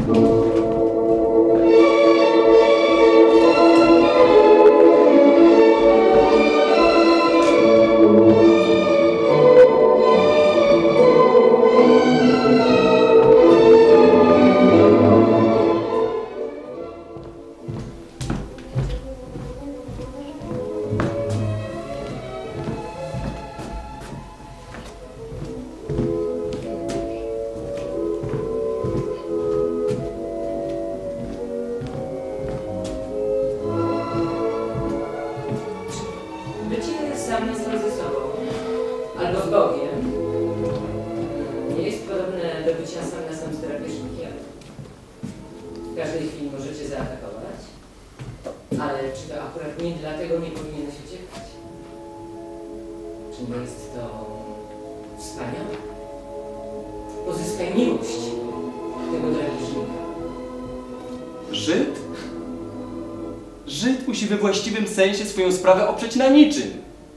Żyd musi we właściwym sensie swoją sprawę oprzeć na niczym.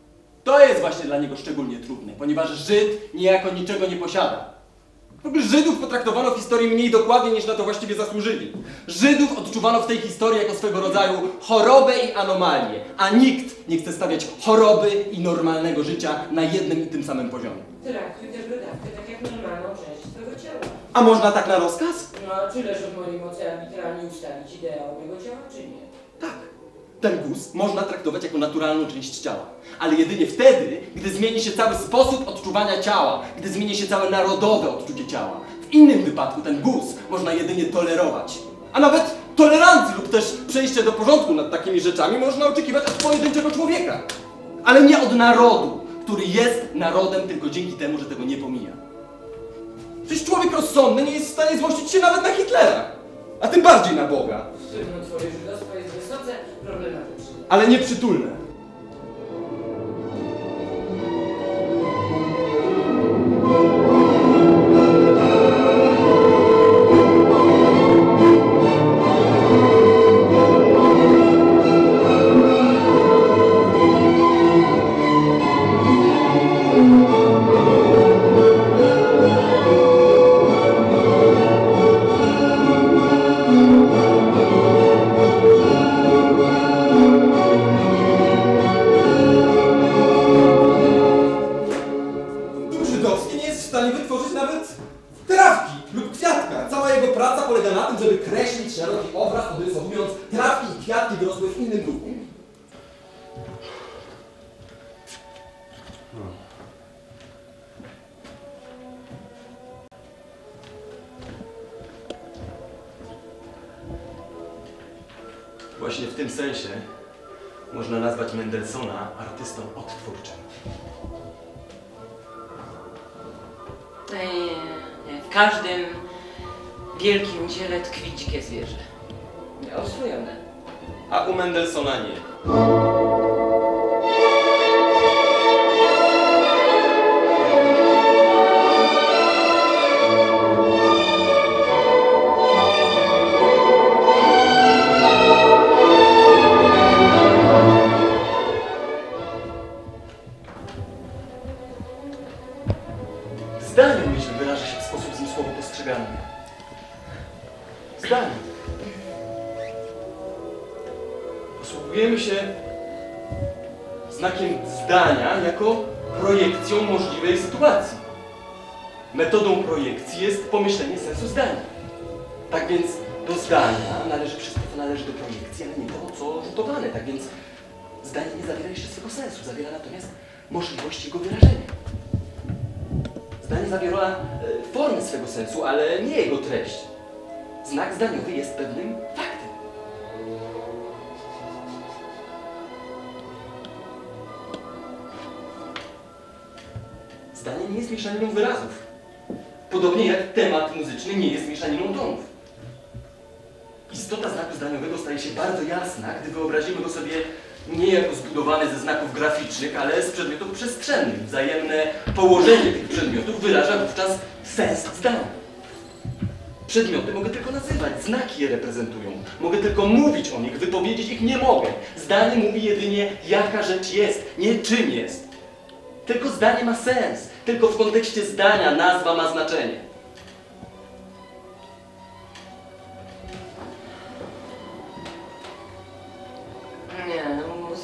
To jest właśnie dla niego szczególnie trudne, ponieważ Żyd niejako niczego nie posiada. W ogóle Żydów potraktowano w historii mniej dokładnie, niż na to właściwie zasłużyli. Żydów odczuwano w tej historii jako swego rodzaju chorobę i anomalię, a nikt nie chce stawiać choroby i normalnego życia na jednym i tym samym poziomie. Traktuj tę brodawkę tak jak normalną część twojego ciała. A można tak na rozkaz? No, czy leży w mojej mocy arbitralnie ustalić ideał mojego ciała, czy nie? Tak. Ten guz można traktować jako naturalną część ciała, ale jedynie wtedy, gdy zmieni się cały sposób odczuwania ciała, gdy zmieni się całe narodowe odczucie ciała. W innym wypadku ten guz można jedynie tolerować, a nawet tolerancji lub też przejście do porządku nad takimi rzeczami można oczekiwać od pojedynczego człowieka, ale nie od narodu, który jest narodem tylko dzięki temu, że tego nie pomija. Przecież człowiek rozsądny nie jest w stanie złościć się nawet na Hitlera, a tym bardziej na Boga. Sztywno twoje żydostwo jest wysoce problematyczne. Ale nieprzytulne. Właśnie w tym sensie można nazwać Mendelssohna artystą odtwórczym. Nie. W każdym wielkim ciele tkwi dzikie zwierzę. Oswojone. A u Mendelssohna nie. Zdanie, myślę, wyraża się w sposób zmysłowo postrzegany. Zdanie. Posługujemy się znakiem zdania jako projekcją możliwej sytuacji. Metodą projekcji jest pomyślenie sensu zdania. Tak więc do zdania należy wszystko, co należy do projekcji, ale nie to, co rzutowane. Tak więc zdanie nie zawiera jeszcze swego sensu, zawiera natomiast możliwość jego wyrażenia. Zdanie zawiera formę swego sensu, ale nie jego treść. Znak zdaniowy jest pewnym faktem. Zdanie nie jest mieszaniną wyrazów. Podobnie jak temat muzyczny nie jest mieszaniną tonów. Istota znaku zdaniowego staje się bardzo jasna, gdy wyobrazimy go sobie nie jako zbudowany ze znaków graficznych, ale z przedmiotów przestrzennych. Wzajemne położenie tych przedmiotów wyraża wówczas sens zdania. Przedmioty mogę tylko nazywać, znaki je reprezentują. Mogę tylko mówić o nich, wypowiedzieć ich nie mogę. Zdanie mówi jedynie, jaka rzecz jest, nie czym jest. Tylko zdanie ma sens. Tylko w kontekście zdania nazwa ma znaczenie.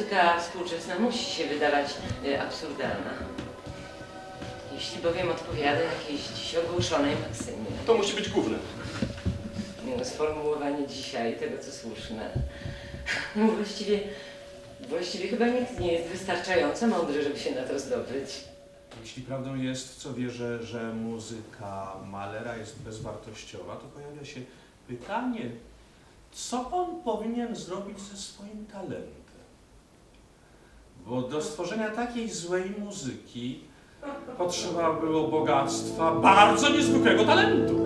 muzyka współczesna musi się wydawać absurdalna. Jeśli bowiem odpowiada jakiejś dziś ogłoszonej maksymie. To musi być główne. No, sformułowanie dzisiaj tego, co słuszne. No, właściwie chyba nikt nie jest wystarczająco mądry, żeby się na to zdobyć. Jeśli prawdą jest, co wierzę, że muzyka Mahlera jest bezwartościowa, to pojawia się pytanie, co on powinien zrobić ze swoim talentem? Bo do stworzenia takiej złej muzyki potrzeba było bogactwa bardzo niezwykłego talentu.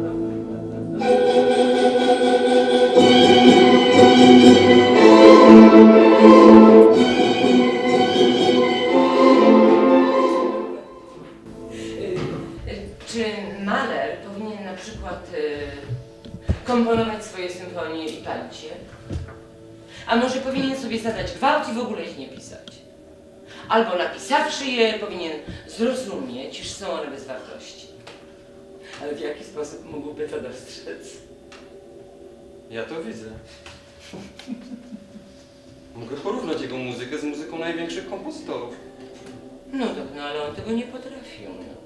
Czy Mahler powinien na przykład komponować swoje symfonie i palić je? A może powinien sobie zadać gwałt i w ogóle ich nie pisać? Albo napisawszy je, powinien zrozumieć, iż są one bez wartości. Ale w jaki sposób mógłby to dostrzec? Ja to widzę. Mogę porównać jego muzykę z muzyką największych kompozytorów. No tak, no ale on tego nie potrafił. No.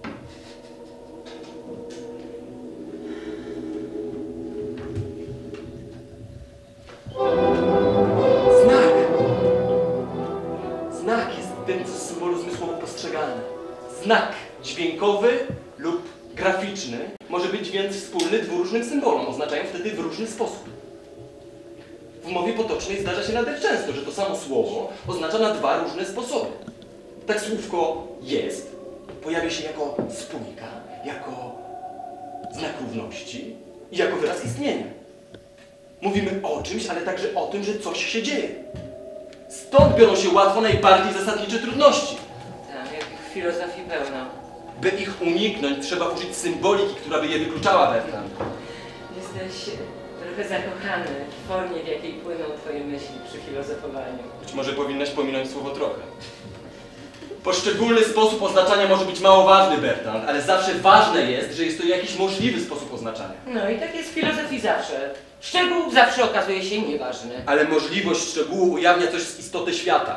Znak jest tym, co z symbolu zmysłowo postrzegalne. Znak dźwiękowy lub graficzny może być więc wspólny dwóm różnym symbolom, oznaczają wtedy w różny sposób. W mowie potocznej zdarza się nader często, że to samo słowo oznacza na dwa różne sposoby. Tak słówko jest pojawia się jako spójka, jako znak równości i jako wyraz istnienia. Mówimy o czymś, ale także o tym, że coś się dzieje. Stąd biorą się łatwo najbardziej zasadnicze trudności. Tak, jakich filozofii pełno. By ich uniknąć, trzeba użyć symboliki, która by je wykluczała, Bertrand. Jesteś trochę zakochany w formie, w jakiej płyną twoje myśli przy filozofowaniu. Być może powinnaś pominąć słowo trochę. Poszczególny sposób oznaczania może być mało ważny, Bertrand, ale zawsze ważne jest, że jest to jakiś możliwy sposób oznaczania. No i tak jest w filozofii zawsze. Szczegół zawsze okazuje się nieważny. Ale możliwość szczegółu ujawnia coś z istoty świata.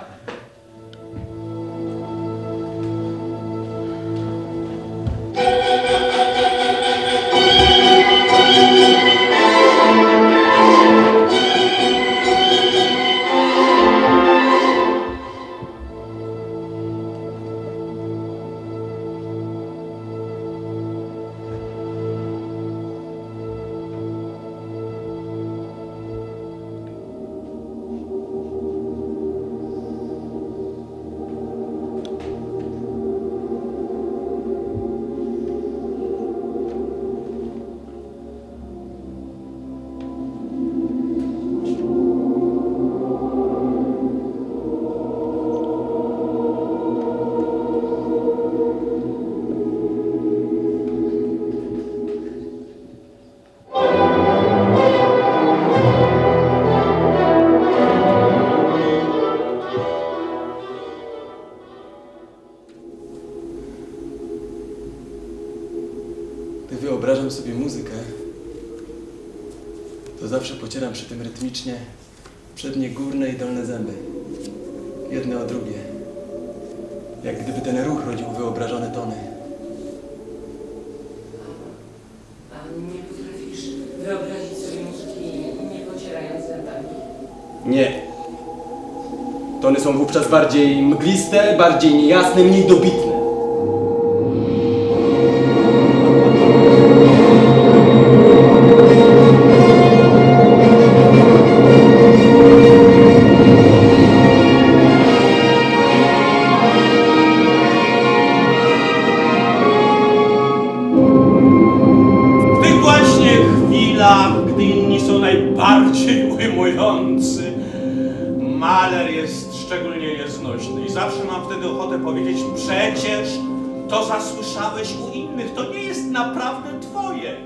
Gdy wyobrażam sobie muzykę, to zawsze pocieram przy tym rytmicznie przednie górne i dolne zęby. Jedne o drugie. Jak gdyby ten ruch rodził wyobrażone tony. A nie potrafisz wyobrazić sobie muzyki nie pocierając zębami? Nie. Tony są wówczas bardziej mgliste, bardziej niejasne, mniej dobitne. Gdy inni są najbardziej ujmujący, Mahler jest szczególnie nieznośny i zawsze mam wtedy ochotę powiedzieć: przecież to zasłyszałeś u innych, to nie jest naprawdę twoje.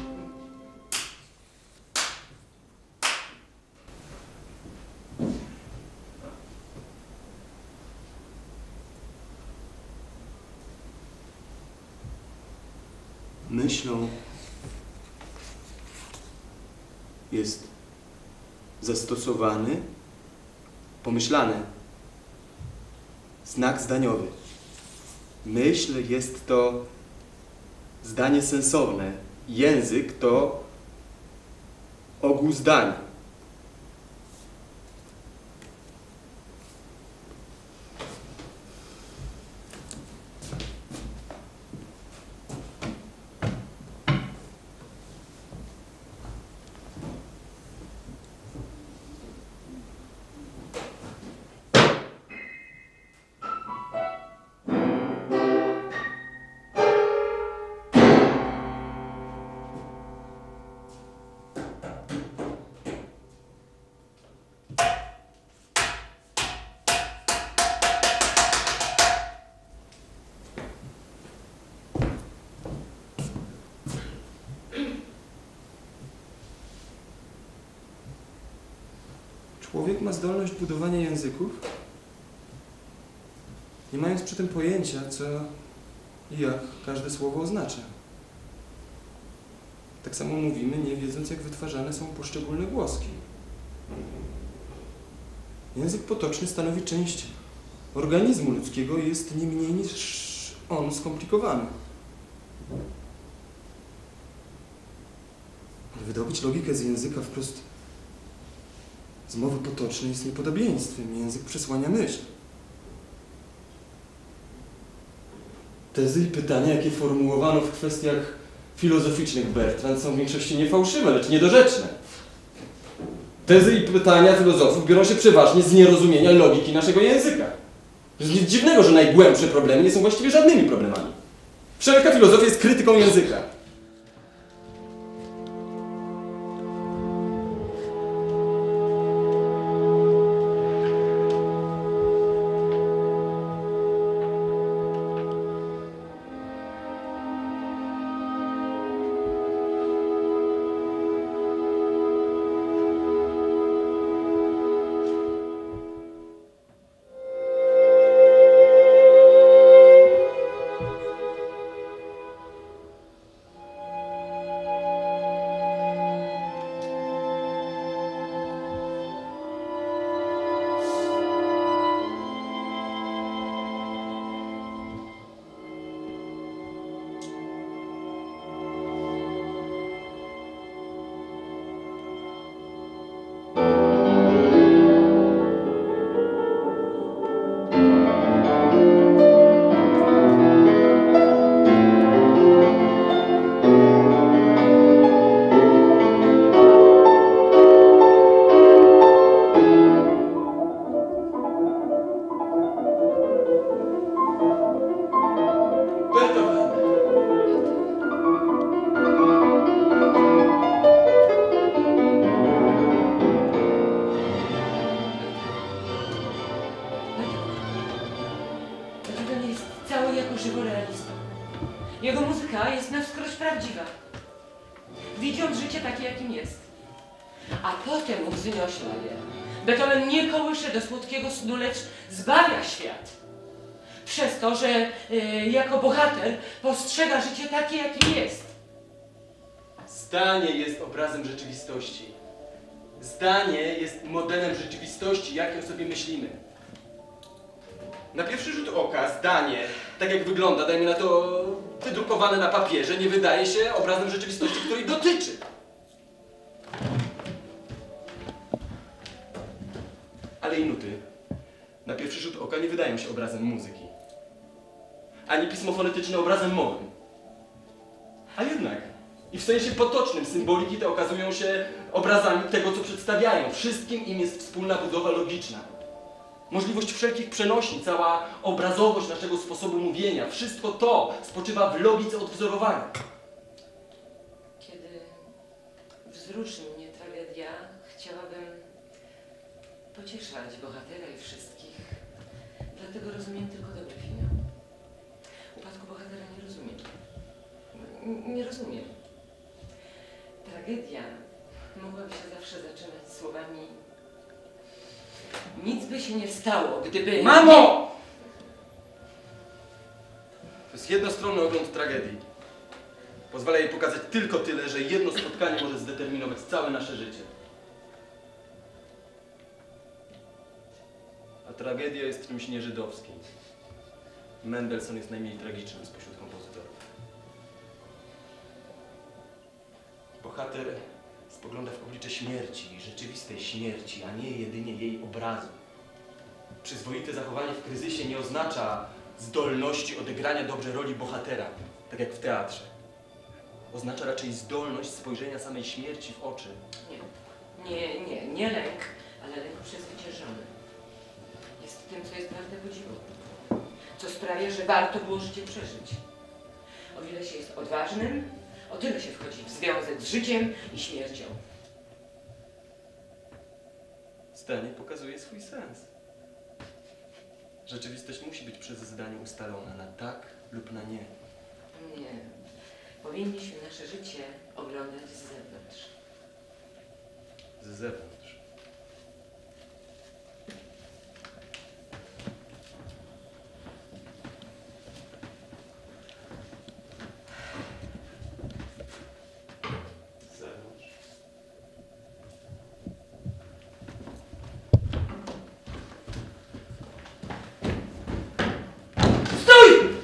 Myślą jest zastosowany pomyślany. Znak zdaniowy. Myśl jest to zdanie sensowne. Język to ogół zdań. Człowiek ma zdolność budowania języków, nie mając przy tym pojęcia, co i jak każde słowo oznacza. Tak samo mówimy, nie wiedząc, jak wytwarzane są poszczególne głoski. Język potoczny stanowi część organizmu ludzkiego i jest nie mniej niż on skomplikowany. Ale wydobyć logikę z języka wprost z mowy potocznej jest niepodobieństwem. Język przesłania myśl. Tezy i pytania, jakie formułowano w kwestiach filozoficznych Bertrand, są w większości nie fałszywe, lecz niedorzeczne. Tezy i pytania filozofów biorą się przeważnie z nierozumienia logiki naszego języka. Nic dziwnego, że najgłębsze problemy nie są właściwie żadnymi problemami. Wszelka filozofia jest krytyką języka. Jego muzyka jest na wskroś prawdziwa. Widząc życie takie, jakim jest. A potem wzniośla je. Beethoven nie kołysze do słodkiego snu, lecz zbawia świat. Przez to, że jako bohater postrzega życie takie, jakim jest. Zdanie jest obrazem rzeczywistości. Zdanie jest modelem rzeczywistości, jaką sobie myślimy. Na pierwszy rzut oka zdanie, tak jak wygląda, dajmy na to wydrukowane na papierze, nie wydaje się obrazem rzeczywistości, której dotyczy. Ale i nuty na pierwszy rzut oka nie wydają się obrazem muzyki. Ani pismo fonetyczne obrazem mowy. A jednak i w sensie potocznym symboliki te okazują się obrazami tego, co przedstawiają. Wszystkim im jest wspólna budowa logiczna. Możliwość wszelkich przenośni, cała obrazowość naszego sposobu mówienia, wszystko to spoczywa w logice odwzorowania. Kiedy wzruszy mnie tragedia, chciałabym pocieszać bohatera i wszystkich. Dlatego rozumiem tylko dobry finał. Upadku bohatera nie rozumiem. Nie rozumiem. Tragedia mogłaby się zawsze zaczynać słowami: nic by się nie stało, gdyby... Mamo! To jest jednostronny ogląd tragedii. Pozwala jej pokazać tylko tyle, że jedno spotkanie może zdeterminować całe nasze życie. Ta tragedia jest czymś nieżydowskim. Mendelssohn jest najmniej tragicznym spośród kompozytorów. Bohater spogląda w oblicze śmierci, rzeczywistej śmierci, a nie jedynie jej obrazu. Przyzwoite zachowanie w kryzysie nie oznacza zdolności odegrania dobrze roli bohatera, tak jak w teatrze. Oznacza raczej zdolność spojrzenia samej śmierci w oczy. Nie lęk, ale lęk przezwyciężony. Jest tym, co jest warte podziwu. Co sprawia, że warto było życie przeżyć. O ile się jest odważnym, o tyle się wchodzi w związek z życiem i śmiercią. Zdanie pokazuje swój sens. Rzeczywistość musi być przez zdanie ustalona na tak lub na nie. Nie. Powinniśmy nasze życie oglądać z zewnątrz. Z zewnątrz. Z zewnątrz. Stój!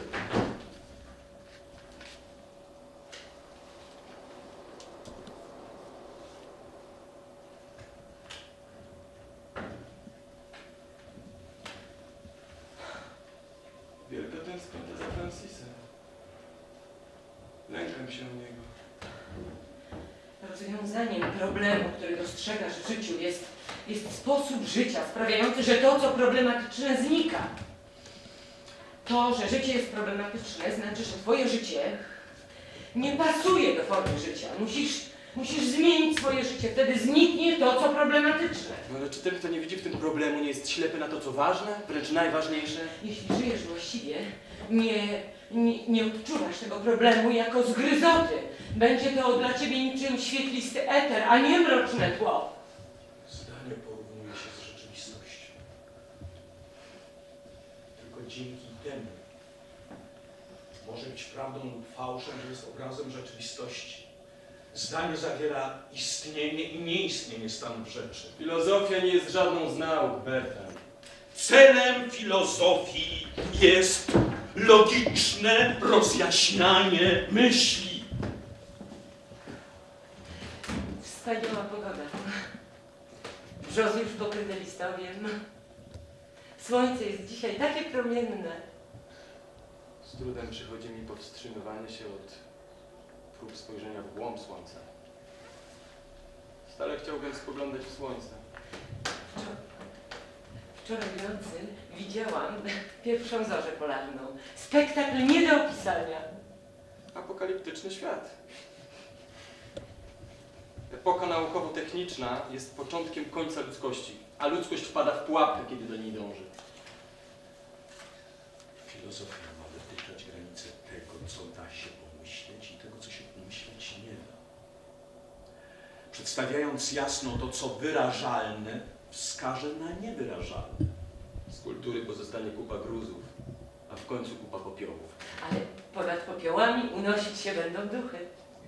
Wielka tęsknota za Francisem. Lękam się o niego. Rozwiązaniem problemu, który dostrzegasz w życiu jest sposób życia sprawiający, że to, co problematyczne, znika. To, że życie jest problematyczne, znaczy, że twoje życie nie pasuje do formy życia. Musisz zmienić swoje życie, wtedy zniknie to, co problematyczne. No ale czy ten, kto nie widzi w tym problemu, nie jest ślepy na to, co ważne, wręcz najważniejsze? Jeśli żyjesz właściwie, nie odczuwasz tego problemu jako zgryzoty. Będzie to dla ciebie niczym świetlisty eter, a nie mroczne tło. Zdanie porównuje się z rzeczywistością. Tylko dzięki temu może być prawdą lub fałszem, że jest obrazem rzeczywistości. Zdanie zawiera istnienie i nieistnienie stanów rzeczy. Filozofia nie jest żadną z nauk, Bertrand. Celem filozofii jest logiczne rozjaśnianie myśli. Wspaniała pogoda. Brzozy już pokryte listowiem. Słońce jest dzisiaj takie promienne. Z trudem przychodzi mi powstrzymywanie się od prób spojrzenia w głąb słońca. Stale chciałbym spoglądać w słońce. Wczoraj w nocy widziałam pierwszą zorzę polarną. Spektakl nie do opisania. Apokaliptyczny świat. Epoka naukowo-techniczna jest początkiem końca ludzkości, a ludzkość wpada w pułapkę, kiedy do niej dąży. Filozofia ma wytyczać granice tego, co da się pomyśleć i tego, co się pomyśleć nie da. Przedstawiając jasno to, co wyrażalne, wskaże na niewyrażalne. Z kultury pozostanie kupa gruzów, a w końcu kupa popiołów. Ale ponad popiołami unosić się będą duchy.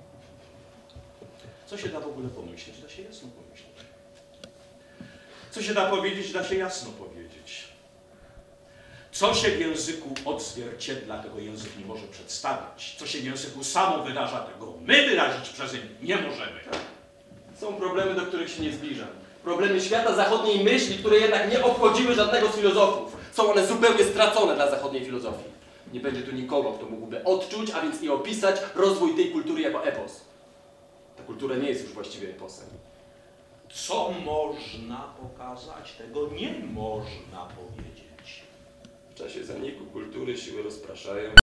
Co się da w ogóle pomyśleć, da się jasno pomyśleć. Co się da powiedzieć, da się jasno powiedzieć. Co się w języku odzwierciedla, tego język nie może przedstawić. Co się w języku samo wyraża, tego my wyrazić przez nie możemy. Są problemy, do których się nie zbliżam. Problemy świata zachodniej myśli, które jednak nie obchodziły żadnego z filozofów. Są one zupełnie stracone dla zachodniej filozofii. Nie będzie tu nikogo, kto mógłby odczuć, a więc i opisać rozwój tej kultury jako epos. Ta kultura nie jest już właściwie eposem. Co można pokazać, tego nie można powiedzieć. W czasie zaniku kultury siły rozpraszają.